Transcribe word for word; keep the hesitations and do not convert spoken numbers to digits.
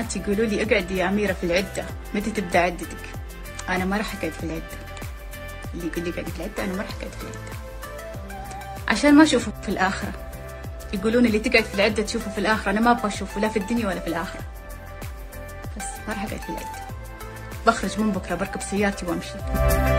البنات يقولوا لي اقعدي يا أميرة في العدة، متى تبدأ عدتك؟ أنا ما راح أقعد في العدة. اللي يقول لي اقعدي في العدة، أنا ما راح أقعد في العدة، عشان ما أشوفه في الآخرة. يقولون اللي تقعد في العدة تشوفه في الآخرة، أنا ما أبغى أشوفه لا في الدنيا ولا في الآخرة. بس ما راح أقعد في العدة، بخرج من بكرة بركب سيارتي وأمشي.